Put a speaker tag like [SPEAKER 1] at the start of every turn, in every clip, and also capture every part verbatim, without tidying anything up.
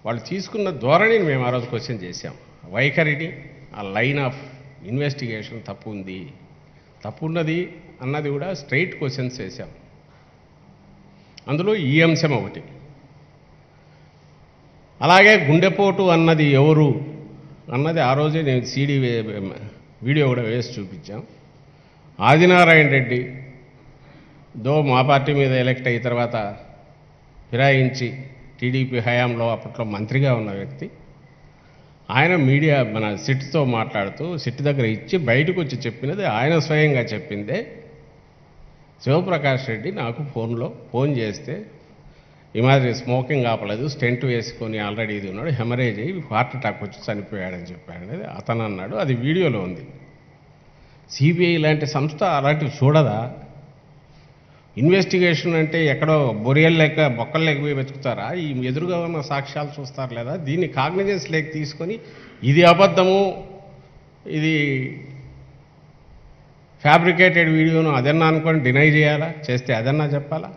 [SPEAKER 1] వాళ్ళు తీసుకున్న ధోరణిని మేము ఆ రోజు క్వశ్చన్ చేశాం. వైఖరిని, ఆ లైన్ ఆఫ్ ఇన్వెస్టిగేషన్ తప్పు ఉంది, తప్పు ఉన్నది అన్నది కూడా స్ట్రైట్ క్వశ్చన్స్ వేశాం. అందులో ఈ అంశం ఒకటి. అలాగే గుండెపోటు అన్నది ఎవరు అన్నది ఆ రోజే నేను సీడీ వీడియో కూడా వేసి చూపించాం. ఆదినారాయణ రెడ్డి దో మా పార్టీ మీద ఎలక్ట్ అయిన తర్వాత ఫిరాయించి టీడీపీ హయాంలో అప్పట్లో మంత్రిగా ఉన్న వ్యక్తి, ఆయన మీడియా మన సిట్తో మాట్లాడుతూ సిట్ దగ్గర ఇచ్చి బయటకు వచ్చి చెప్పినది ఆయన స్వయంగా చెప్పిందే. శివప్రకాష్ రెడ్డి నాకు ఫోన్లో ఫోన్ చేస్తే ఈ మాదిరి స్మోకింగ్ ఆపలేదు, స్టెంట్ వేసుకొని ఆల్రెడీ ఇది ఉన్నాడు, హెమరేజ్ అయ్యి హార్ట్ అటాక్ వచ్చి చనిపోయాడని చెప్పాడు అనేది అతను అన్నాడు. అది వీడియోలో ఉంది. సిబిఐ లాంటి సంస్థ అలాంటివి చూడదా? ఇన్వెస్టిగేషన్ అంటే ఎక్కడో బొరియల్ లెక్క బొక్కలు లెక్క పోయి వెతుకుతారా? ఈ ఎదురుగా ఉన్న సాక్ష్యాలు చూస్తారు లేదా? దీన్ని కాగ్నిజెన్స్ లేక తీసుకొని ఇది అబద్ధము, ఇది ఫ్యాబ్రికేటెడ్ వీడియోను అదన్నా అనుకొని డినై చేయాలా? చేస్తే అదన్నా చెప్పాలా?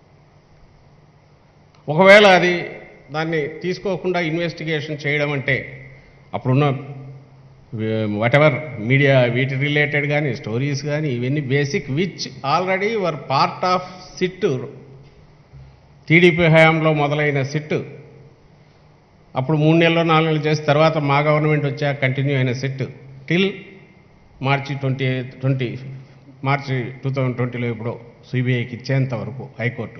[SPEAKER 1] ఒకవేళ అది దాన్ని తీసుకోకుండా ఇన్వెస్టిగేషన్ చేయడం అంటే అప్పుడున్న వాటెవర్ మీడియా వీటి రిలేటెడ్ కానీ స్టోరీస్ కానీ ఇవన్నీ basic which already were part of SIT, TDP హయాంలో మొదలైన సిట్, అప్పుడు మూడు నెలలు నాలుగు నెలలు చేసిన తర్వాత మా గవర్నమెంట్ వచ్చాక కంటిన్యూ అయిన SIT till March twenty twenty March two thousand ట్వంటీలో ఇప్పుడు సిబిఐకి ఇచ్చేంత వరకు హైకోర్టు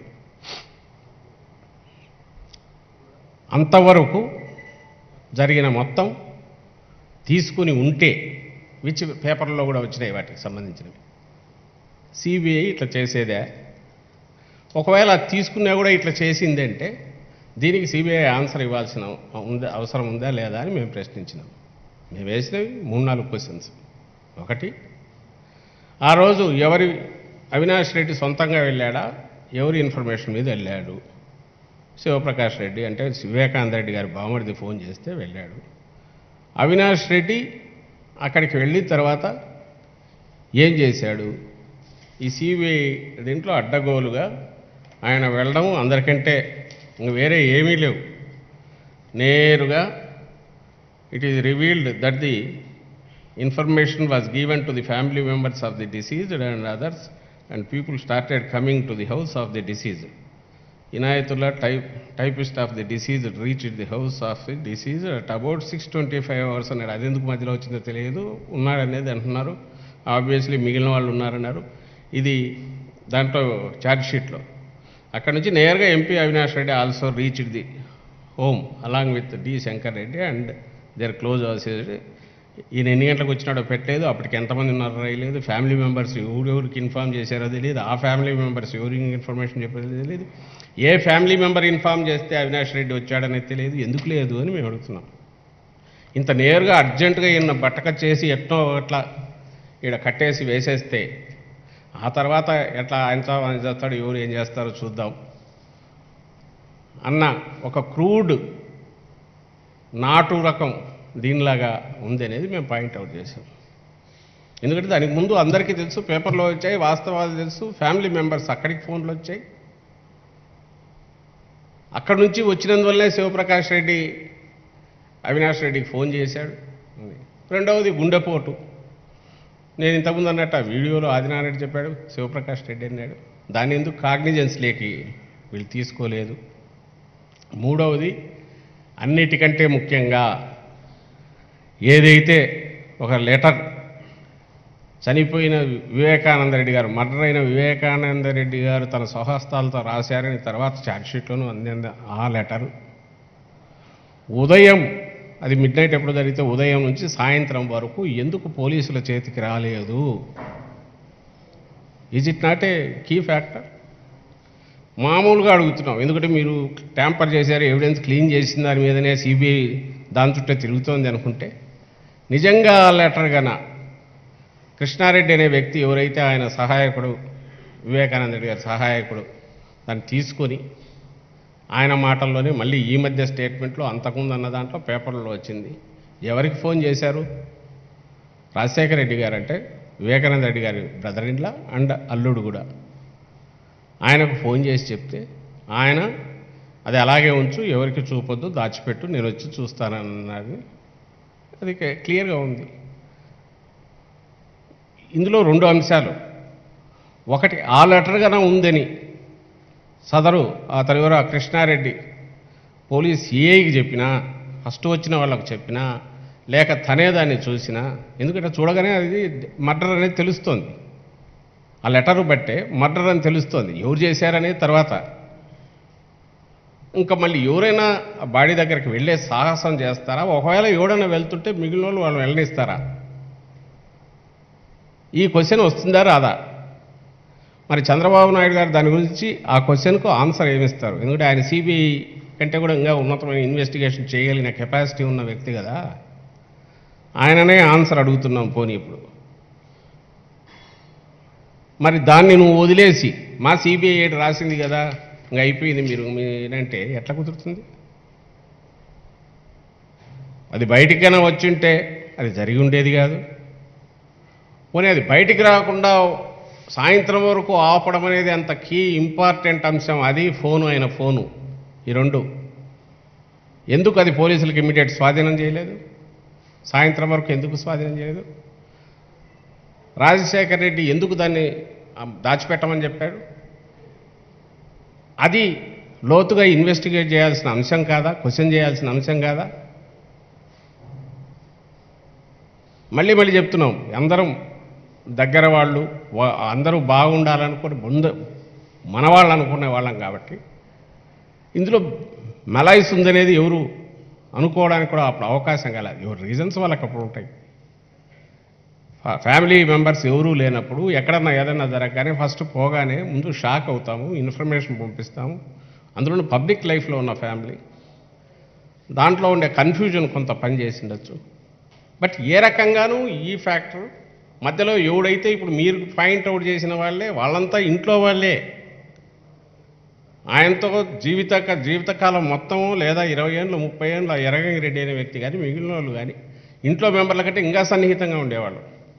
[SPEAKER 1] అంతవరకు జరిగిన మొత్తం తీసుకుని ఉంటే, విచ్ పేపర్లో కూడా వచ్చినాయి వాటికి సంబంధించినవి, సిబిఐ ఇట్లా చేసేదే? ఒకవేళ తీసుకున్నా కూడా ఇట్లా చేసిందంటే దీనికి సిబిఐ ఆన్సర్ ఇవ్వాల్సిన ఉందా, అవసరం ఉందా లేదా అని మేము ప్రశ్నించినాం. మేము వేసినవి మూడు నాలుగు క్వశ్చన్స్. ఒకటి, ఆ రోజు ఎవరి అవినాష్ రెడ్డి సొంతంగా వెళ్ళాడా, ఎవరి ఇన్ఫర్మేషన్ మీద వెళ్ళాడు? శివప్రకాష్ రెడ్డి అంటే వివేకానంద రెడ్డి గారి బామర్ది ఫోన్ చేస్తే వెళ్ళాడు. అవినాష్ రెడ్డి అక్కడికి వెళ్ళిన తర్వాత ఏం చేశాడు? ఈ సిబిఐ దీంట్లో అడ్డగోలుగా ఆయన వెళ్ళడం, అందరికంటే ఇంక వేరే ఏమీ లేవు, నేరుగా it is revealed that the information was given to the family members of the deceased and others and people started coming to the house of the deceased. Inayatullah type typist of the deceased reached the house of the deceased at about six twenty five hours అన్నాడు. అది ఎందుకు మధ్యలో వచ్చిందో తెలియదు, ఉన్నాడనేది అంటున్నారు. Obviously మిగిలిన వాళ్ళు ఉన్నారన్నారు. ఇది దాంట్లో ఛార్జ్ షీట్లో. అక్కడ నుంచి నేరుగా MP Avinash Reddy also reached the home along with D Shankar Reddy and there close associated. ఈయన ఎన్ని గంటలకు వచ్చినాడో పెట్టలేదు, అప్పటికి ఎంతమంది ఉన్నారో తెలియదు, ఫ్యామిలీ మెంబర్స్ ఎవరెవరికి ఇన్ఫామ్ చేశారో తెలియదు, ఆ ఫ్యామిలీ మెంబర్స్ ఎవరికి ఇన్ఫర్మేషన్ చెప్పేది తెలియదు, ఏ ఫ్యామిలీ మెంబర్ ఇన్ఫామ్ చేస్తే అవినాష్ రెడ్డి వచ్చాడనేది తెలియదు. ఎందుకు లేదు అని మేము అడుగుతున్నాం. ఇంత నేరుగా అర్జెంటుగా ఈయన బట్టక చేసి ఎట్నో అట్లా ఈడ కట్టేసి వేసేస్తే ఆ తర్వాత ఎట్లా ఆయన ఆయన చేస్తాడు, ఎవరు ఏం చేస్తారో చూద్దాం అన్న ఒక క్రూడ్ నాటు రకం దీనిలాగా ఉంది అనేది మేము పాయింట్అవుట్ చేసాం. ఎందుకంటే దానికి ముందు అందరికీ తెలుసు, పేపర్లో వచ్చాయి, వాస్తవాలు తెలుసు, ఫ్యామిలీ మెంబర్స్ అక్కడికి ఫోన్లు వచ్చాయి. అక్కడి నుంచి వచ్చినందువల్లే శివప్రకాష్ రెడ్డి అవినాష్ రెడ్డికి ఫోన్ చేశాడు. రెండవది గుండెపోటు. నేను ఇంతకుముందు అన్నట్టు ఆ వీడియోలో ఆదినారాయణ రెడ్డి చెప్పాడు, శివప్రకాష్ రెడ్డి అన్నాడు. దాన్ని ఎందుకు కాగ్నిజెన్స్ లేకి వీళ్ళు తీసుకోలేదు. మూడవది, అన్నిటికంటే ముఖ్యంగా ఏదైతే ఒక లెటర్ చనిపోయిన వివేకానంద రెడ్డి గారు, మర్డర్ అయిన వివేకానంద రెడ్డి గారు తన స్వహస్తాలతో రాశారని తర్వాత ఛార్జ్షీట్లోనూ అందింది ఆ లెటరు. ఉదయం అది మిడ్ నైట్ ఎప్పుడు జరిగితే ఉదయం నుంచి సాయంత్రం వరకు ఎందుకు పోలీసుల చేతికి రాలేదు? Is it not a key factor? మామూలుగా అడుగుతున్నాం, ఎందుకంటే మీరు ట్యాంపర్ చేశారు, ఎవిడెన్స్ క్లీన్ చేసిన దాని మీదనే సిబిఐ దాని చుట్టే తిరుగుతోంది అనుకుంటే, నిజంగా ఆ లెటర్ గన కృష్ణారెడ్డి అనే వ్యక్తి ఎవరైతే ఆయన సహాయకుడు, వివేకానంద రెడ్డి గారి సహాయకుడు, దాన్ని తీసుకొని ఆయన మాటల్లోనే మళ్ళీ ఈ మధ్య స్టేట్మెంట్లో అంతకుముందు అన్న దాంట్లో పేపర్లో వచ్చింది. ఎవరికి ఫోన్ చేశారు? రాజశేఖర రెడ్డి గారు అంటే వివేకానంద రెడ్డి గారి బ్రదర్ ఇన్లా అండ్ అల్లుడు కూడా. ఆయనకు ఫోన్ చేసి చెప్తే ఆయన అది అలాగే ఉంచు, ఎవరికి చూపొద్దు, దాచిపెట్టు, నేను వచ్చి చూస్తానన్నది అది క్లియర్గా ఉంది. ఇందులో రెండు అంశాలు. ఒకటి, ఆ లెటర్ కన్నా ఉందని సదరు అతను ఎవరో కృష్ణారెడ్డి పోలీస్ సిఐకి చెప్పినా, ఫస్ట్ వచ్చిన వాళ్ళకు చెప్పినా, లేక తనే దాన్ని చూసినా, ఎందుకంటే చూడగానే అది మర్డర్ అనేది తెలుస్తోంది. ఆ లెటరు బట్టే మర్డర్ అని తెలుస్తోంది. ఎవరు చేశారనేది తర్వాత. ఇంకా మళ్ళీ ఎవరైనా బాడీ దగ్గరికి వెళ్ళే సాహసం చేస్తారా? ఒకవేళ ఎవడైనా వెళ్తుంటే మిగిలిన వాళ్ళు వాళ్ళు వెళ్ళనిస్తారా? ఈ క్వశ్చన్ వస్తుందా రాదా? మరి చంద్రబాబు నాయుడు గారు దాని గురించి ఆ క్వశ్చన్కు ఆన్సర్ ఏమిస్తారు? ఎందుకంటే ఆయన సిబిఐ కంటే కూడా ఇంకా ఉన్నతమైన ఇన్వెస్టిగేషన్ చేయగలిగిన కెపాసిటీ ఉన్న వ్యక్తి కదా. ఆయననే ఆన్సర్ అడుగుతున్నాం. పోనీ ఇప్పుడు మరి దాన్ని నువ్వు వదిలేసి మా సిబిఐ ఏడు రాసింది కదా, ఇంకా అయిపోయింది మీరు మీరంటే ఎట్లా కుదురుతుంది? అది బయటికైనా వచ్చింటే అది జరిగి ఉండేది కాదు. పోనీ అది బయటికి రాకుండా సాయంత్రం వరకు ఆపడం అనేది అంత కీ ఇంపార్టెంట్ అంశం. అది ఫోను, అయిన ఫోను, ఈ రెండు ఎందుకు అది పోలీసులకు ఇమ్మీడియట్ స్వాధీనం చేయలేదు? సాయంత్రం వరకు ఎందుకు స్వాధీనం చేయలేదు? రాజశేఖర్ రెడ్డి ఎందుకు దాన్ని దాచిపెట్టమని చెప్పాడు? అది లోతుగా ఇన్వెస్టిగేట్ చేయాల్సిన అంశం కాదా? క్వశ్చన్ చేయాల్సిన అంశం కాదా? మళ్ళీ మళ్ళీ చెప్తున్నాం, అందరం దగ్గర వాళ్ళు, అందరూ బాగుండాలనుకుని ముందు మన వాళ్ళు అనుకునే వాళ్ళం కాబట్టి ఇందులో మెలాయిస్ ఉందనేది ఎవరు అనుకోవడానికి కూడా అప్పుడు అవకాశం కలదు. ఎవరు రీజన్స్ వాళ్ళకి అప్పుడు ఉంటాయి. ఫ్యామిలీ మెంబర్స్ ఎవరూ లేనప్పుడు ఎక్కడన్నా ఏదన్నా జరగగానే ఫస్ట్ పోగానే ముందు షాక్ అవుతాము, ఇన్ఫర్మేషన్ పంపిస్తాము. అందులో పబ్లిక్ లైఫ్లో ఉన్న ఫ్యామిలీ, దాంట్లో ఉండే కన్ఫ్యూజన్ కొంత పని చేసిండొచ్చు. బట్ ఏ రకంగానూ ఈ ఫ్యాక్టర్ మధ్యలో ఎవడైతే ఇప్పుడు మీరు పాయింట్అవుట్ చేసిన వాళ్ళే, వాళ్ళంతా ఇంట్లో వాళ్ళే, ఆయనతో జీవిత జీవితకాలం మొత్తం లేదా ఇరవై ఏళ్ళు ముప్పై ఏళ్ళు ఎరగంగి రెడ్డి అనే వ్యక్తి కానీ మిగిలిన వాళ్ళు కానీ ఇంట్లో మెంబర్ల కంటే ఇంకా సన్నిహితంగా ఉండేవాళ్ళు.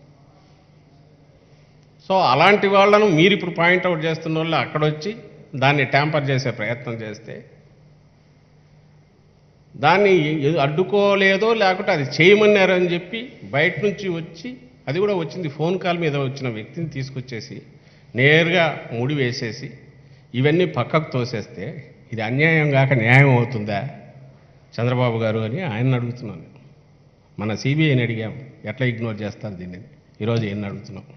[SPEAKER 1] సో అలాంటి వాళ్ళను మీరు ఇప్పుడు పాయింట్అవుట్ చేస్తున్న వాళ్ళు అక్కడొచ్చి దాన్ని ట్యాంపర్ చేసే ప్రయత్నం చేస్తే దాన్ని అడ్డుకోలేదో, లేకుంటే అది చేయమన్నారని చెప్పి బయట నుంచి వచ్చి, అది కూడా వచ్చింది ఫోన్ కాల్ మీద వచ్చిన వ్యక్తిని తీసుకొచ్చేసి నేరుగా ముడి వేసేసి ఇవన్నీ పక్కకు తోసేస్తే ఇది అన్యాయం కాక న్యాయం అవుతుందా చంద్రబాబు గారు అని ఆయన అడుగుతున్నాను. మన సిబిఐని అడిగాం, ఎట్లా ఇగ్నోర్ చేస్తారు దీన్ని, ఈరోజు ఎన్ని అడుగుతున్నాం.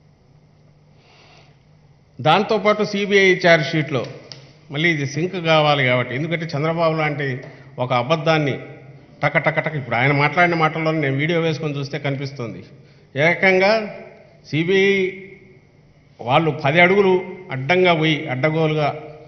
[SPEAKER 1] దాంతోపాటు సిబిఐ ఛార్జ్ షీట్లో మళ్ళీ ఇది సింక్ కావాలి కాబట్టి, ఎందుకంటే చంద్రబాబు లాంటి ఒక అబద్ధాన్ని టక టక టక ఇప్పుడు ఆయన మాట్లాడిన మాటల్లో నేను వీడియో వేసుకొని చూస్తే కనిపిస్తుంది. ఏకంగా సిబిఐ వాళ్ళు పది అడుగులు అడ్డంగా పోయి అడ్డగోలుగా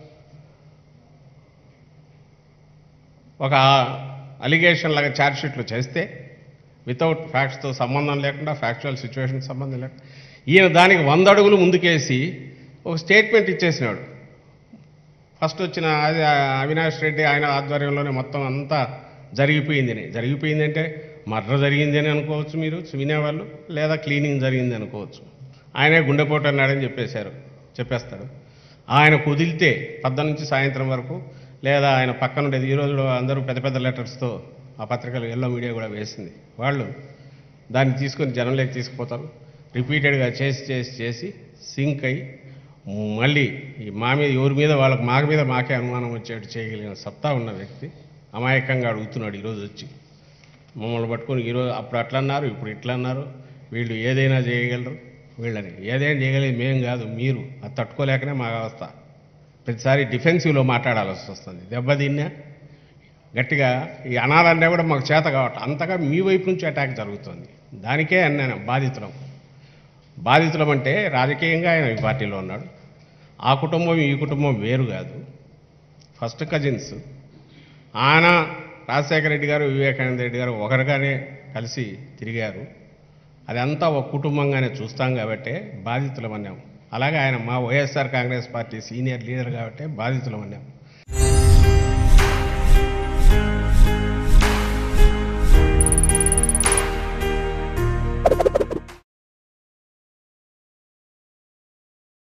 [SPEAKER 1] ఒక అలిగేషన్ లాగా ఛార్జ్ షీట్లు చేస్తే వితౌట్ ఫ్యాక్ట్స్తో సంబంధం లేకుండా, ఫ్యాక్చువల్ సిచ్యువేషన్కి సంబంధం లేకుండా ఈయన దానికి వంద అడుగులు ముందుకేసి ఒక స్టేట్మెంట్ ఇచ్చేసినాడు. ఫస్ట్ వచ్చిన అది అవినాష్ రెడ్డి ఆయన ఆధ్వర్యంలోనే మొత్తం అంతా జరిగిపోయిందని. జరిగిపోయిందంటే మర్డర్ జరిగింది అని అనుకోవచ్చు మీరు వినేవాళ్ళు, లేదా క్లీనింగ్ జరిగింది అనుకోవచ్చు. ఆయనే గుండెపోటు అన్నాడని చెప్పేశారు, చెప్పేస్తాడు. ఆయన కుదిలితే పద్ద నుంచి సాయంత్రం వరకు, లేదా ఆయన పక్కన ఉండేది ఈరోజు అందరూ పెద్ద పెద్ద లెటర్స్తో ఆ పత్రికలు ఎల్లో మీడియా కూడా వేసింది, వాళ్ళు దాన్ని తీసుకొని జనంలోకి తీసుకుపోతారు. రిపీటెడ్గా చేసి చేసి చేసి సింక్ అయ్యి మళ్ళీ ఈ మా మీద ఎవరి మీద వాళ్ళకి మా మీద మాకే అనుమానం వచ్చేట్టు చేయగలిగిన సత్తా ఉన్న వ్యక్తి అమాయకంగా అడుగుతున్నాడు ఈరోజు వచ్చి మమ్మల్ని పట్టుకొని. ఈరోజు అప్పుడు అట్లా అన్నారు, ఇప్పుడు ఇట్లా అన్నారు, వీళ్ళు ఏదైనా చేయగలరు, వీళ్ళని ఏదైనా చేయగలిగేది మేం కాదు మీరు. అది తట్టుకోలేకనే మా అవస్థ. ప్రతిసారి డిఫెన్సివ్లో మాట్లాడాల్సి వస్తుంది. దెబ్బతిన్నా గట్టిగా ఈ అనాలన్నా కూడా మాకు చేత కావట్లేదు, అంతగా మీ వైపు నుంచి అటాక్ జరుగుతుంది. దానికే అన్నాను బాధితులం. బాధితులం అంటే రాజకీయంగా ఆయన ఈ పార్టీలో ఉన్నాడు, ఆ కుటుంబం ఈ కుటుంబం వేరు కాదు, ఫస్ట్ కజిన్స్. ఆయన రాజశేఖర రెడ్డి గారు వివేకానంద రెడ్డి గారు ఒకరిగానే కలిసి తిరిగారు. అదంతా ఒక కుటుంబంగానే చూస్తాం కాబట్టే బాధితులం అన్నాం. అలాగే ఆయన మా YSR Congress party senior leader కాబట్టే బాధితులం అన్నాం.